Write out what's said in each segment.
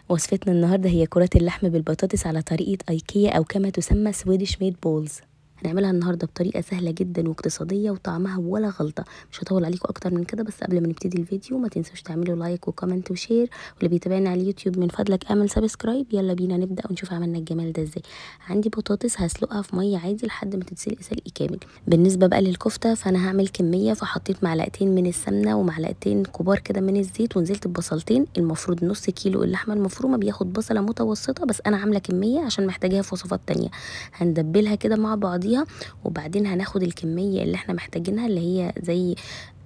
وصفتنا النهارده هي كرات اللحم بالبطاطس على طريقة ايكيا او كما تسمى سويدش ميد بولز. هنعملها النهارده بطريقه سهله جدا واقتصاديه وطعمها ولا غلطه. مش هطول عليكم اكتر من كده، بس قبل ما نبتدي الفيديو ما تنسوش تعملوا لايك وكومنت وشير، واللي بيتابعني على اليوتيوب من فضلك اعمل سبسكرايب. يلا بينا نبدا ونشوف عملنا الجمال ده ازاي. عندي بطاطس هسلقها في ميه عادي لحد ما تتسلق سلق كامل. بالنسبه بقى للكفته فانا هعمل كميه، فحطيت معلقتين من السمنه ومعلقتين كبار كده من الزيت، ونزلت ببصلتين. المفروض نص كيلو اللحمه المفرومه بياخد بصله متوسطه، بس انا عامله كميه عشان محتاجاها في وصفات تانية. هندبلها كده مع بعضيها، وبعدين هناخد الكميه اللي احنا محتاجينها اللي هي زي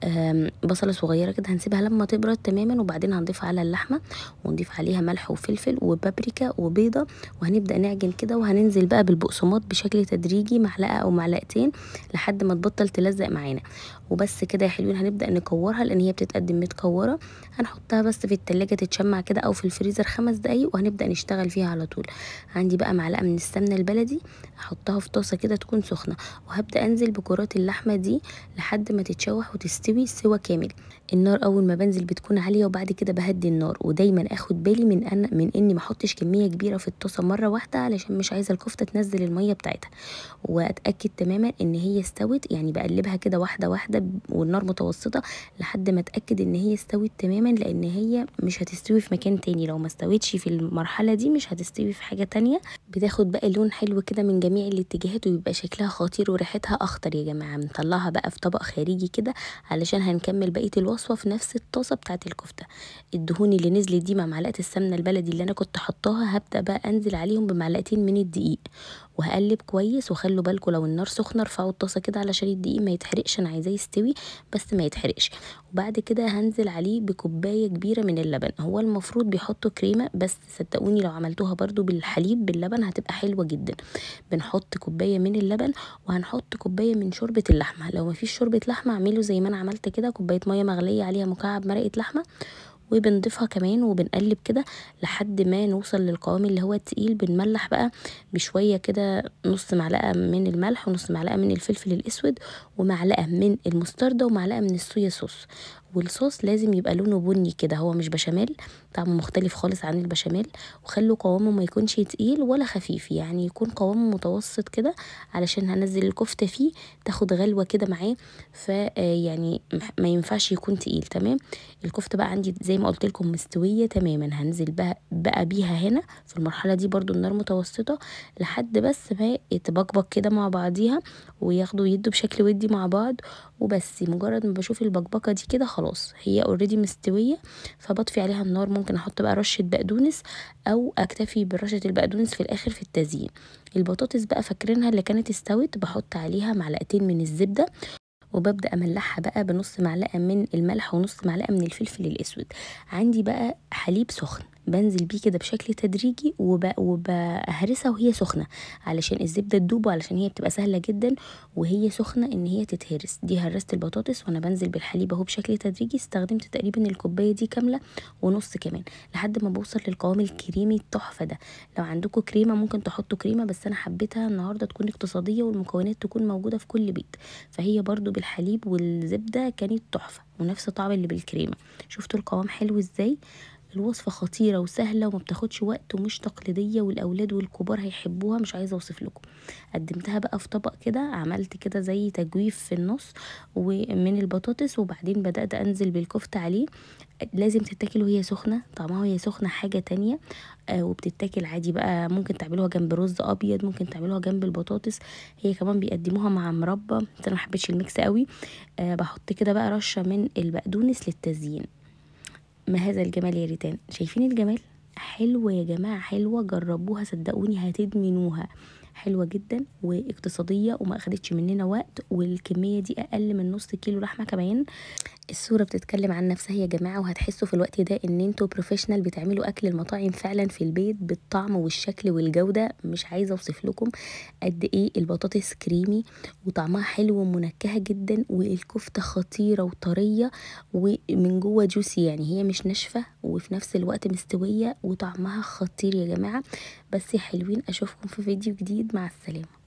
بصله صغيره كده، هنسيبها لما تبرد تماما، وبعدين هنضيف على اللحمه ونضيف عليها ملح وفلفل وبابريكا وبيضه، وهنبدا نعجن كده. وهننزل بقى بالبقسماط بشكل تدريجي، معلقه او معلقتين لحد ما تبطل تلزق معانا. وبس كده يا حلوين. هنبدا نكورها لان هي بتتقدم متكوره. هنحطها بس في التلاجة تتشمع كده او في الفريزر 5 دقايق، وهنبدا نشتغل فيها على طول. عندي بقى معلقه من السمنه البلدي، احطها في طاسه كده تكون سخنه، وهبدا انزل بكرات اللحمه دي لحد ما تتشوح وتستوي سوا كامل. النار اول ما بنزل بتكون عاليه، وبعد كده بهدي النار، ودايما اخد بالي من اني ما احطش كميه كبيره في الطاسه مره واحده، علشان مش عايزه الكفته تنزل الميه بتاعتها. واتاكد تماما ان هي استوت، يعني بقلبها كده واحده واحده والنار متوسطه لحد ما اتاكد ان هي استوت تماما، لان هي مش هتستوي في مكان تاني. لو ما استوتش في المرحله دي مش هتستوي في حاجه تانية. بتاخد بقى لون حلو كده من جميع الاتجاهات، ويبقى شكلها خطير وريحتها اخطر يا جماعه. بنطلعها بقى في طبق خارجي كده علشان هنكمل بقيه الوصفه في نفس الطاسه بتاعه الكفته. الدهون اللي نزلت دي مع معلقه السمنه البلدي اللي انا كنت حطاها، هبدا بقى انزل عليهم بمعلقتين من الدقيق، وهقلب كويس. وخلوا بالكم لو النار سخنه ارفعوا الطاسه كده علشان الدقيق ما يتحرقش، انا عايزاه يستوي بس ما يتحرقش. وبعد كده هنزل عليه بكوبايه كبيره من اللبن. هو المفروض بيحطوا كريمه، بس صدقوني لو عملتوها برضو بالحليب باللبن هتبقى حلوه جدا. بنحط كوبايه من اللبن، وهنحط كوبايه من شوربه اللحمه. لو مفيش شوربه لحمه اعملوا زي ما انا عملت كده، كوبايه ميه مغليه عليها مكعب مرقه لحمه، وبنضيفها كمان وبنقلب كده لحد ما نوصل للقوام اللي هو التقيل. بنملح بقى بشويه كده، نص معلقه من الملح ونص معلقه من الفلفل الاسود ومعلقه من المستردة ومعلقه من الصويا صوص. والصوص لازم يبقى لونه بني كده، هو مش بشاميل، طعمه مختلف خالص عن البشاميل. وخلوا قوامه ما يكونش تقيل ولا خفيف، يعني يكون قوامه متوسط كده، علشان هنزل الكفته فيه تاخد غلوه كده معاه. يعني ما ينفعش يكون تقيل. تمام. الكفته بقى عندي زي ما قلت لكم مستويه تماما. هنزل بقى بيها هنا في المرحله دي برضو النار متوسطه لحد بس ما تبقبق كده مع بعضيها، وياخدوا يدوا بشكل ودي مع بعض. وبس مجرد ما بشوف البقبقه دي كده خلاص هي اوريدي مستويه، فبطفي عليها النار. ممكن احط بقى رشه بقدونس، او اكتفي برشه البقدونس في الاخر في التزيين. البطاطس بقى فاكرينها اللي كانت استوت، بحط عليها معلقتين من الزبده، وببدأ املحها بقى بنص معلقه من الملح ونص معلقه من الفلفل الاسود. عندي بقى حليب سخن بنزل بيه كده بشكل تدريجي، وبهرسها وهي سخنه علشان الزبده تدوب، وعلشان هي بتبقى سهله جدا وهي سخنه ان هي تتهرس. دي هرست البطاطس وانا بنزل بالحليب اهو بشكل تدريجي. استخدمت تقريبا الكوبايه دي كامله ونص كمان لحد ما بوصل للقوام الكريمي التحفه ده. لو عندكم كريمه ممكن تحطوا كريمه، بس انا حبيتها النهارده تكون اقتصاديه والمكونات تكون موجوده في كل بيت، فهي برضو بالحليب والزبده كانت تحفه ونفس طعم اللي بالكريمه. شفتوا القوام حلو ازاي؟ الوصفة خطيرة وسهلة وما بتاخدش وقت ومش تقليدية، والأولاد والكبار هيحبوها. مش عايزة أوصف لكم. قدمتها بقى في طبق كده، عملت كده زي تجويف في النص ومن البطاطس، وبعدين بدأت أنزل بالكفتة عليه. لازم تتاكل وهي سخنة، طعمها وهي سخنة حاجة تانية. وبتتاكل عادي بقى، ممكن تعملوها جنب رز أبيض، ممكن تعملوها جنب البطاطس. هي كمان بيقدموها مع مربى، بس أنا محبتش الميكس قوي. بحط كده بقى رشة من البقدونس للتزيين. ما هذا الجمال يا ريتان. شايفين الجمال؟ حلوة يا جماعة، حلوة، جربوها صدقوني هتدمنوها. حلوة جدا واقتصادية وما اخدتش مننا وقت، والكمية دي اقل من نص كيلو لحمة كمان. الصورة بتتكلم عن نفسها يا جماعة، وهتحسوا في الوقت ده ان انتوا بروفيشنال بتعملوا اكل المطاعم فعلا في البيت بالطعم والشكل والجودة. مش عايزة اوصف لكم قد ايه البطاطس كريمي وطعمها حلو ومنكهة جدا، والكفتة خطيرة وطرية ومن جوه جوسي، يعني هي مش ناشفة وفي نفس الوقت مستوية، وطعمها خطير يا جماعة. بس يا حلوين اشوفكم في فيديو جديد، مع السلامة.